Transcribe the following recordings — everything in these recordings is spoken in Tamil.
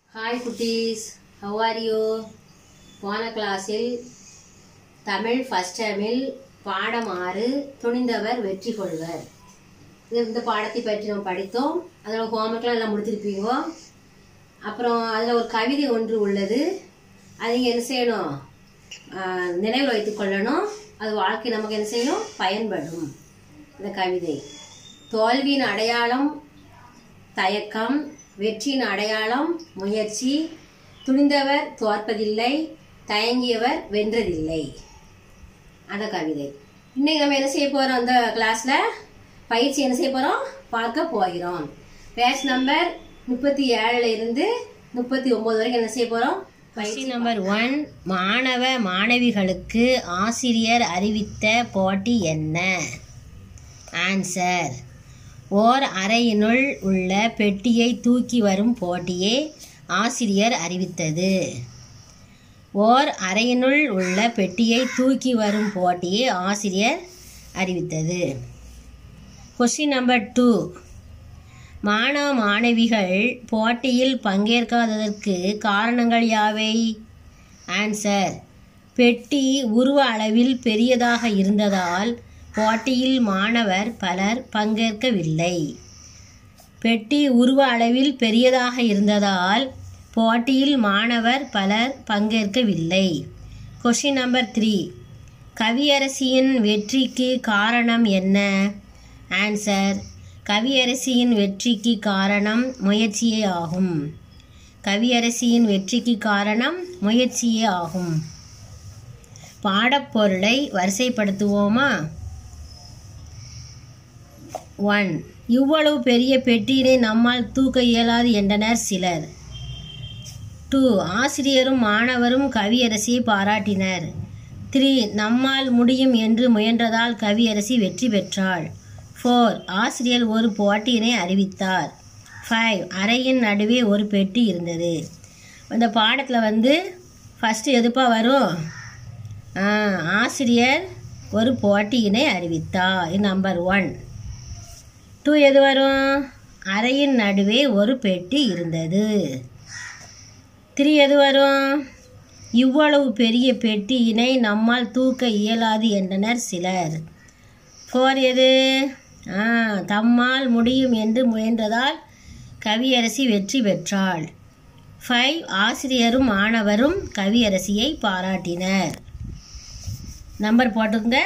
Hi குட்டீஸ், how are you? போன கிளாஸில் தமிழ் ஃபர்ஸ்ட் டேர்மில் பாடம் 6 துணிந்தவர் வெற்றி கொள்வர் இந்த பாடத்தை பற்றி நம்ம படித்தோம். அதோட ஹோம்ஒர்க்லாம் எல்லாம் முடிச்சிருப்பீங்க. அப்புறம் அதில் ஒரு கவிதை ஒன்று உள்ளது. அது நீங்கள் என்ன செய்யணும், நினைவில் வைத்துக் கொள்ளணும். அது வாழ்க்கை நமக்கு என்ன செய்யும், பயன்படும். இந்த கவிதை: தோல்வியின் அடையாளம் தயக்கம், வெற்றியின் அடையாளம் முயற்சி, துணிந்தவர் தோற்பதில்லை, தயங்கியவர் வென்றதில்லை. அந்த கவிதை இன்னைக்கு நம்ம என்ன செய்ய போறோம், அந்த கிளாஸ்ல பயிற்சி என்ன செய்ய போறோம், பார்க்க போகிறோம். பேஜ் நம்பர் 37 இருந்து 39 வரைக்கும் என்ன செய்ய போறோம். பயிற்சி நம்பர் 1. மாணவ மாணவிகளுக்கு ஆசிரியர் அறிவித்த போட்டி என்ன? ஆன்சர்: ஓர் அறையினுள் உள்ள பெட்டியை தூக்கி வரும் போட்டியை ஆசிரியர் அறிவித்தது. ஓர் அறையினுள் உள்ள பெட்டியை தூக்கி வரும் போட்டியை ஆசிரியர் அறிவித்தது. Question number 2. மாணவ மாணவிகள் போட்டியில் பங்கேற்காததற்கு காரணங்கள் யாவை? ஆன்சர்: பெட்டி உருவ அளவில் பெரியதாக இருந்ததால் போட்டியில் மாணவர் பலர் பங்கேற்கவில்லை. பெட்டி உருவ அளவில் பெரியதாக இருந்ததால் போட்டியில் மாணவர் பலர் பங்கேற்கவில்லை. Question number 3. கவியரசியின் வெற்றிக்கு காரணம் என்ன? ஆன்சர்: கவியரசியின் வெற்றிக்கு காரணம் முயற்சியே ஆகும். கவியரசியின் வெற்றிக்கு காரணம் முயற்சியே ஆகும். பாடப்பொருளை வரிசைப்படுத்துவோமா? 1. இவ்வளவு பெரிய பெட்டியினை நம்மால் தூக்க இயலாது என்றனர் சிலர். 2. ஆசிரியரும் மாணவரும் கவியரசியை பாராட்டினர். 3. நம்மால் முடியும் என்று முயன்றதால் கவியரசி வெற்றி பெற்றாள். 4. ஆசிரியர் ஒரு போட்டியினை அறிவித்தார். 5. அறையின் நடுவே ஒரு பெட்டி இருந்தது. இந்த பாடத்தில் ஃபஸ்ட்டு எதுப்பா வரும்? ஆசிரியர் ஒரு போட்டியினை அறிவித்தார். இது நம்பர் 1. 2 எது வரும்? அறையின் நடுவே ஒரு பெட்டி இருந்தது. 3 எது வரும்? இவ்வளவு பெரிய பெட்டியினை நம்மால் தூக்க இயலாது என்றனர் சிலர். 4 எது? தம்மால் முடியும் என்று முயன்றதால் கவியரசி வெற்றி பெற்றாள். 5 ஆசிரியரும் மாணவரும் கவியரசியை பாராட்டினர். நம்பர் போட்டுங்க.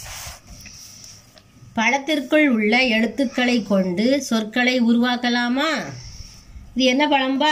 பழத்திற்குள் உள்ள எழுத்துக்களை கொண்டு சொற்களை உருவாக்கலாமா? இது என்ன பழம்பா?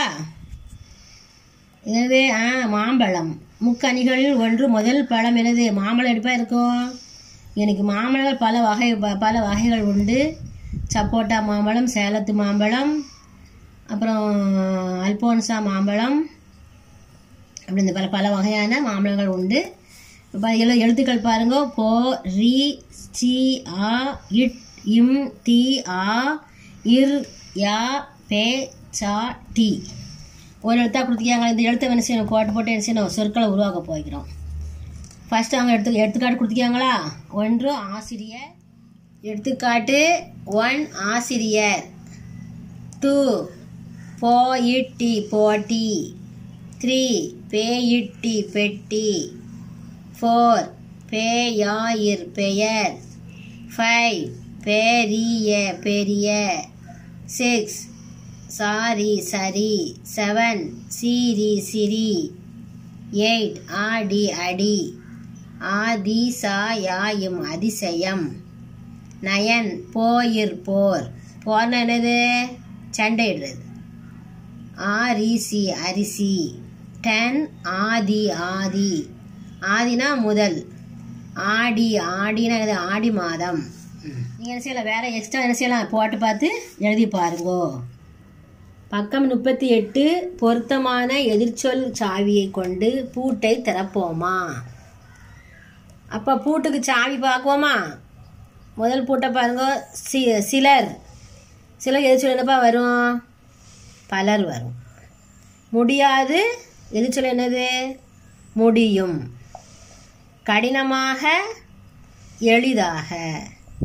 எனவே மாம்பழம். முக்கனிகளில் ஒன்று முதல் பழம் எனது. மாம்பழம் எடுப்பாக இருக்கும். எனக்கு மாம்பழங்கள் பல வகைகள் உண்டு. சப்போட்டா மாம்பழம், சேலத்து மாம்பழம், அப்புறம் அல்போன்சா மாம்பழம், அப்படி இந்த பல வகையான மாம்பழங்கள் உண்டு. எழுத்துக்கள் பாருங்க. போ, ரி, சி, ஆ, இட், இம், தி, ஆ, இர், யா, பே, சா, டி. ஒரு எழுத்தாக கொடுத்துக்காங்க. இந்த எழுத்தை என்ன செய்யணும், போட்டு என்ன செய்யணும், சொற்களை உருவாக்க போகிறோம். ஃபஸ்ட்டு அவங்க எடுத்துக்காட்டு கொடுத்துக்காங்களா? 1 ஆசிரியர். எடுத்துக்காட்டு 1 ஆசிரியர். 2 போயிட்டி போட்டி. 3 பேயிட்டி பெட்டி. 4 பேயாயிர் பெயர். 5 பெரிய பெரிய. 6 சாரி சரி. 7 சீரி சிரி. 8 ஆடி அடி. ஆதிசாயாயும் அதிசயம். 9 போயிர் போர். போர்னா என்னது? சண்டையிடுறது. ஆரிசி அரிசி. 10 ஆதி ஆதி. ஆதினா முதல். ஆடி ஆடினா ஆடி மாதம். நீங்கள் என்ன செய்யலாம், வேறு எக்ஸ்ட்ரா என்ன செய்யலாம், போட்டு பார்த்து எழுதி பாருங்கோ. பக்கம் 38. பொருத்தமான எதிர்ச்சொல் சாவியை கொண்டு பூட்டை திறப்போமா? அப்போ பூட்டுக்கு சாவி பார்க்குவோமா? முதல் பூட்டை பாருங்க. சிலர். சிலர் எதிர்ச்சொல் என்னப்பா வரும்? பலர் வரும். முடியாது எதிர்ச்சொல் என்னது? முடியும். கடினமாக எளிதாக.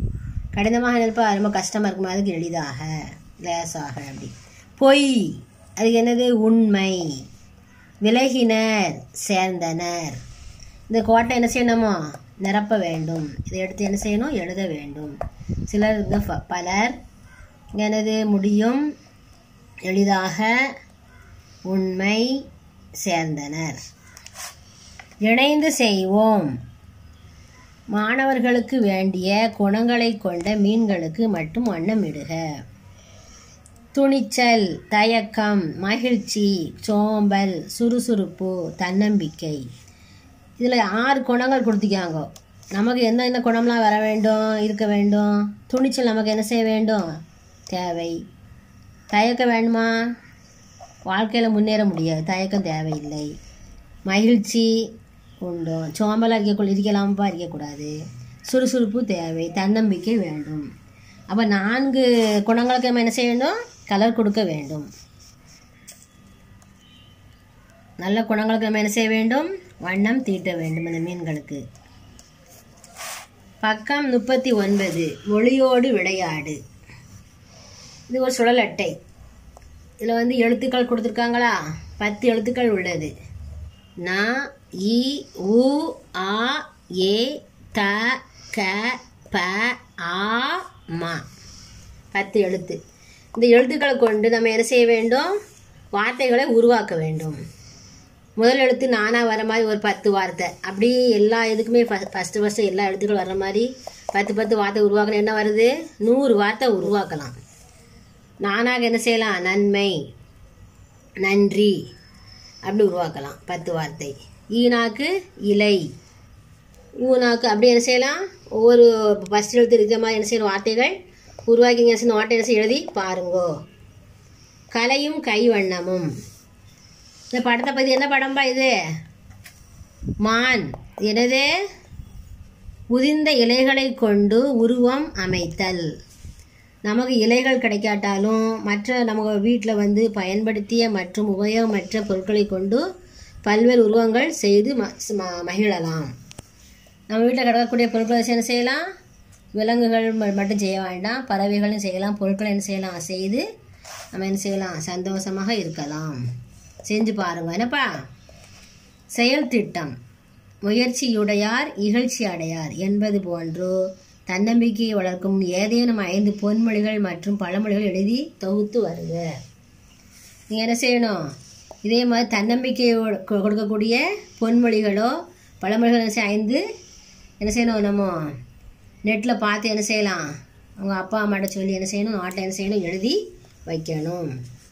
கடினமாக இருப்பா ரொம்ப கஷ்டமாக இருக்குமா, அதுக்கு எளிதாக லேசாக. அப்படி பொய் அது என்னது? உண்மை. விலகினர், சேர்ந்தனர். இந்த கோட்டை என்ன செய்யணுமோ? நிரப்ப வேண்டும். இதை எடுத்து என்ன செய்யணும்? எழுத வேண்டும். சிலர் பலர். என்னது? முடியும், எளிதாக, உண்மை, சேர்ந்தனர். இணைந்து செய்வோம். மாணவர்களுக்கு வேண்டிய குணங்களை கொண்ட மீன்களுக்கு மட்டும் வண்ணமிடுக. துணிச்சல், தயக்கம், மகிழ்ச்சி, சோம்பல், சுறுசுறுப்பு, தன்னம்பிக்கை. இதில் 6 குணங்கள் கொடுத்துக்காங்க. நமக்கு என்ன குணம்லாம் வர வேண்டும், இருக்க வேண்டும்? துணிச்சல் நமக்கு என்ன செய்ய வேண்டும்? தேவை. தயக்கம் வேணுமா? வாழ்க்கையில் முன்னேற முடியாது, தயக்கம் தேவையில்லை. மகிழ்ச்சி உண்டு. சோம்பலாக இருக்கலாம்பா, இருக்கக்கூடாது. சுறுசுறுப்பு தேவை, தன்னம்பிக்கை வேண்டும். அப்போ 4 குணங்களுக்கு நம்ம என்ன செய்ய வேண்டும்? கலர் கொடுக்க வேண்டும். நல்ல குணங்களுக்கு நம்ம என்ன செய்ய வேண்டும்? வண்ணம் தீட்ட வேண்டும் அந்த மீன்களுக்கு. பக்கம் 39. ஒளியோடு விளையாடு. இது ஒரு சுழல் அட்டை. இதில் எழுத்துக்கள் கொடுத்துருக்காங்களா? 10 எழுத்துக்கள் உள்ளது. ந, இ, உ, ஆ, ஏ, த, க, ப, ஆ, ம. 10 எழுத்து. இந்த எழுத்துக்களை கொண்டு நம்ம என்ன செய்ய வேண்டும்? வார்த்தைகளை உருவாக்க வேண்டும். முதல் எழுத்து நானாக வர மாதிரி ஒரு 10 வார்த்தை, அப்படி எல்லா இதுக்குமே ஃபஸ்ட்டு எல்லா எழுத்துக்கள் வர்ற மாதிரி 10 வார்த்தை உருவாக்கணும். என்ன வருது? 100 வார்த்தை உருவாக்கலாம். நானாக என்ன செய்யலாம்? நன்மை, நன்றி, அப்படி உருவாக்கலாம் 10 வார்த்தை. ஈனாக்கு இலை, ஊனாக்கு அப்படி என்ன செய்யலாம்? ஒவ்வொரு ஃபஸ்ட் எழுத்து இருக்கிற மாதிரி என்ன செய்யணும்? வார்த்தைகள் உருவாக்கிங்க. நோட்டை என்ன செய்ய எழுதி பாருங்கோ. கலையும் கைவண்ணமும். இந்த படத்தை பற்றி என்ன படம்பா இது? மான். என்னது? உதிர்ந்த இலைகளை கொண்டு உருவம் அமைத்தல். நமக்கு இலைகள் கிடைக்காட்டாலும் மற்ற நம்ம வீட்டில் பயன்படுத்திய மற்றும் உபயோகமற்ற பொருட்களை கொண்டு பல்வேறு உருவங்கள் செய்து மகிழலாம். நம்ம வீட்டில் கிடக்கக்கூடிய பொருட்களை என்ன செய்யலாம்? விலங்குகள் மட்டும் செய்ய வேண்டாம், பறவைகளும் செய்யலாம். பொருட்களை என்ன செய்யலாம்? செய்து நம்ம என்ன செய்யலாம்? சந்தோஷமாக இருக்கலாம். செஞ்சு பாருங்க. என்னப்பா? செயல் திட்டம். முயற்சியுடையார் இகழ்ச்சி அடையார் என்பது போன்று தன்னம்பிக்கையை வளர்க்கும் ஏதேனும் 5 பொன்மொழிகள் மற்றும் பழமொழிகள் எழுதி தொகுத்து வருக. நீங்கள் என்ன செய்யணும்? இதே மாதிரி தன்னம்பிக்கையை கொடுக்கக்கூடிய பொன்மொழிகளோ பழமொழிகளோ 5 என்ன செய்யணும்? நம்ம நெட்டில் பார்த்து என்ன செய்யலாம்? அவங்க அப்பா அம்மாட்ட சொல்லி என்ன செய்யணும்? நாட்டில் என்ன செய்யணும்? எழுதி வைக்கணும்.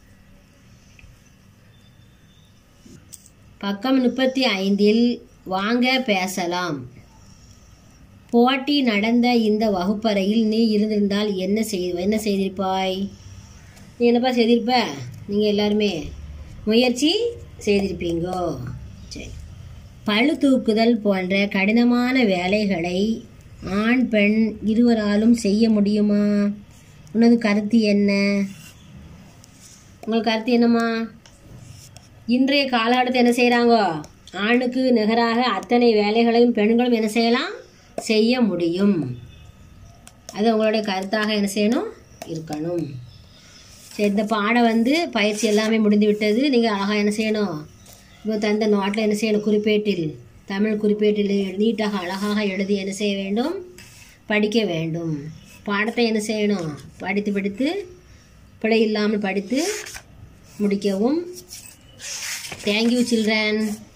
பக்கம் 35. வாங்க பேசலாம். போட்டி நடந்த இந்த வகுப்பறையில் நீ இருந்திருந்தால் என்ன செய்திருப்பாய்? நீ என்னப்பா செய்திருப்ப? நீங்கள் எல்லாருமே முயற்சி செய்திருப்பீங்கோ. சரி. பளு தூக்குதல் போன்ற கடினமான வேலைகளை ஆண் பெண் இருவராலும் செய்ய முடியுமா? உனது கருத்து என்ன? உங்கள் கருத்து என்னம்மா? இன்றைய காலகட்டத்தில் என்ன செய்கிறாங்க? ஆணுக்கு நிகராக அத்தனை வேலைகளையும் பெண்களும் என்ன செய்யலாம்? செய்ய முடியும். அது உங்களுடைய கருத்தாக என்ன செய்யணும்? இருக்கணும். சரி, இந்த பாடம் பயிற்சி எல்லாமே முடிந்து விட்டது. நீங்கள் அழகாக என்ன செய்யணும்? இப்போ தந்த நோட்டில் என்ன செய்யணும்? குறிப்பேட்டில், தமிழ் குறிப்பேட்டில் நீட்டாக அழகாக எழுதி என்ன செய்ய வேண்டும்? படிக்க வேண்டும். பாடத்தை என்ன செய்யணும்? படித்து பிழை இல்லாமல் படித்து முடிக்கவும். Thank you children.